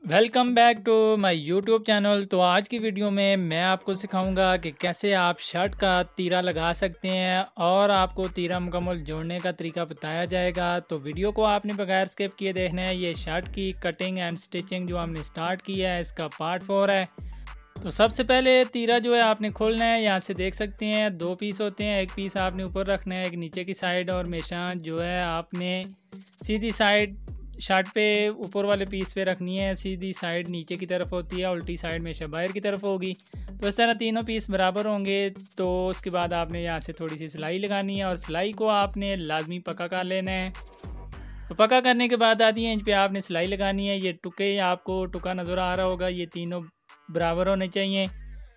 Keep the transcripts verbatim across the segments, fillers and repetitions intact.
Welcome back to my YouTube channel. तो आज की वीडियो में मैं आपको सिखाऊंगा कि कैसे आप शर्ट का तीरा लगा सकते हैं और आपको तीरा मुकम्मल जोड़ने का तरीका बताया जाएगा। तो वीडियो को आपने बगैर स्किप किए देखना है। ये शर्ट की कटिंग एंड स्टिचिंग जो हमने स्टार्ट किया है इसका पार्ट फोर है। तो सबसे पहले तीरा जो है आपने खोलना है। यहाँ से देख सकते हैं दो पीस होते हैं, एक पीस आपने ऊपर रखना है, एक नीचे की साइड, और हमेशा जो है आपने सीधी साइड शर्ट पे ऊपर वाले पीस पे रखनी है, सीधी साइड नीचे की तरफ होती है, उल्टी साइड में बाहर की तरफ होगी। तो इस तरह तीनों पीस बराबर होंगे। तो उसके बाद आपने यहाँ से थोड़ी सी सिलाई लगानी है और सिलाई को आपने लाजमी पक्का कर लेना है। तो पक्का करने के बाद आधी इंच पे आपने सिलाई लगानी है। ये टुके आपको टुका नज़र आ रहा होगा, ये तीनों बराबर होने चाहिए।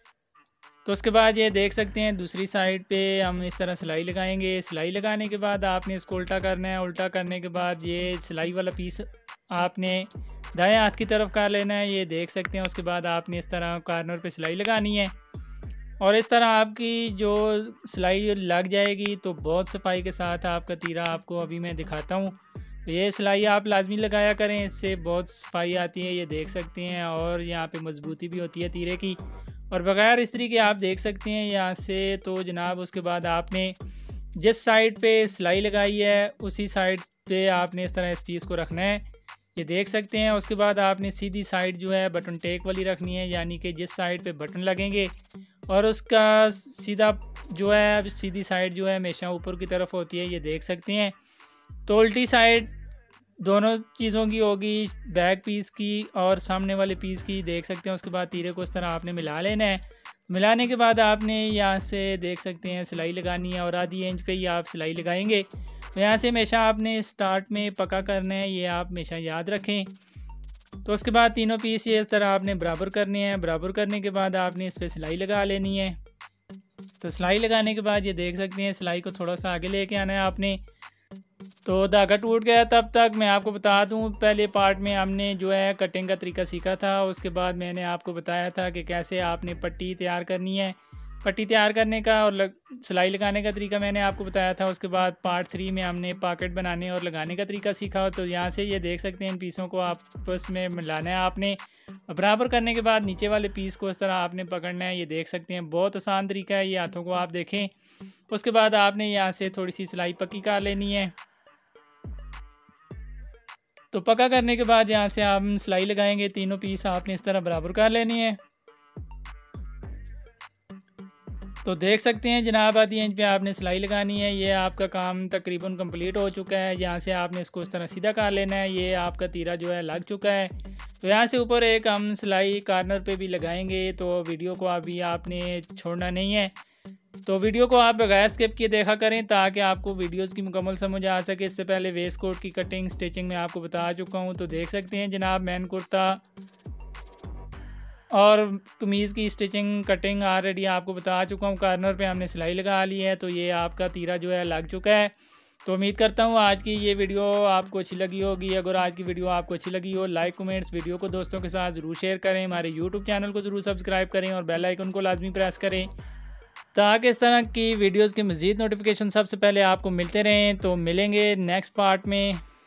तो उसके बाद ये देख सकते हैं दूसरी साइड पे हम इस तरह सिलाई लगाएंगे। सिलाई लगाने के बाद आपने इसको उल्टा करना है। उल्टा करने के बाद ये सिलाई वाला पीस आपने दाएं हाथ की तरफ कर लेना है, ये देख सकते हैं। उसके बाद आपने इस तरह कॉर्नर पे सिलाई लगानी है और इस तरह आपकी जो सिलाई लग जाएगी तो बहुत सफाई के साथ आपका तीरा आपको अभी मैं दिखाता हूँ। तो ये सिलाई आप लाजमी लगाया करें, इससे बहुत सफाई आती है, ये देख सकते हैं। और यहाँ पे मजबूती भी होती है तीरे की। और बगैर इस्त्री के आप देख सकते हैं यहाँ से। तो जनाब उसके बाद आपने जिस साइड पे सिलाई लगाई है उसी साइड पे आपने इस तरह इस पीस को रखना है, ये देख सकते हैं। उसके बाद आपने सीधी साइड जो है बटन टेक वाली रखनी है, यानी कि जिस साइड पे बटन लगेंगे और उसका सीधा जो है सीधी साइड जो है हमेशा ऊपर की तरफ होती है, ये देख सकते हैं। तो उल्टी साइड दोनों चीज़ों की होगी, बैक पीस की और सामने वाले पीस की, देख सकते हैं। उसके बाद तीरे को इस तरह आपने मिला लेना है। मिलाने के बाद आपने यहाँ से देख सकते हैं सिलाई लगानी है और आधी इंच पे ही आप सिलाई लगाएंगे। तो यहाँ से हमेशा आपने स्टार्ट में पक्का करना है, ये आप हमेशा याद रखें। तो उसके बाद तीनों पीस ये इस तरह आपने बराबर करने हैं। बराबर करने के बाद आपने इस पर सिलाई लगा लेनी है। तो सिलाई लगाने के बाद ये देख सकते हैं सिलाई को थोड़ा सा आगे लेके आना है आपने। तो धागा टूट गया तब तक मैं आपको बता दूं, पहले पार्ट में हमने जो है कटिंग का तरीका सीखा था। उसके बाद मैंने आपको बताया था कि कैसे आपने पट्टी तैयार करनी है। पट्टी तैयार करने का और लग, सिलाई लगाने का तरीका मैंने आपको बताया था। उसके बाद पार्ट थ्री में हमने पॉकेट बनाने और लगाने का तरीका सीखा। तो यहाँ से ये देख सकते हैं इन पीसों को आपस में मिलाना है आपने। बराबर करने के बाद नीचे वाले पीस को इस तरह आपने पकड़ना है, ये देख सकते हैं। बहुत आसान तरीका है, ये हाथों को आप देखें। उसके बाद आपने यहाँ से थोड़ी सी सिलाई पक्की कर लेनी है। तो पक्का करने के बाद यहाँ से आप सिलाई लगाएंगे। तीनों पीस आपने इस तरह बराबर कर लेनी है। तो देख सकते हैं जनाब आधी इंच पे आपने सिलाई लगानी है। ये आपका काम तकरीबन कंप्लीट हो चुका है। यहाँ से आपने इसको इस तरह सीधा कर लेना है। ये आपका तीरा जो है लग चुका है। तो यहाँ से ऊपर एक हम सिलाई कॉर्नर पे भी लगाएंगे। तो वीडियो को अभी आपने छोड़ना नहीं है। तो वीडियो को आप बगैर स्किप किए देखा करें ताकि आपको वीडियोस की मुकम्मल समझ आ सके। इससे पहले वेस्ट कोट की कटिंग स्टिचिंग में आपको बता चुका हूं। तो देख सकते हैं जनाब मैन कुर्ता और कमीज़ की स्टिचिंग कटिंग ऑलरेडी आपको बता चुका हूं। कॉर्नर पे हमने सिलाई लगा ली है। तो ये आपका तीरा जो है लग चुका है। तो उम्मीद करता हूँ आज की ये वीडियो आपको अच्छी लगी होगी। अगर आज की वीडियो आपको अच्छी लगी हो, लाइक कमेंट्स वीडियो को दोस्तों के साथ ज़रूर शेयर करें। हमारे यूट्यूब चैनल को ज़रूर सब्सक्राइब करें और बेल आइकन को लाजमी प्रेस करें ताकि इस तरह की वीडियोस के मज़ीद नोटिफिकेशन सबसे पहले आपको मिलते रहें। तो मिलेंगे नेक्स्ट पार्ट में।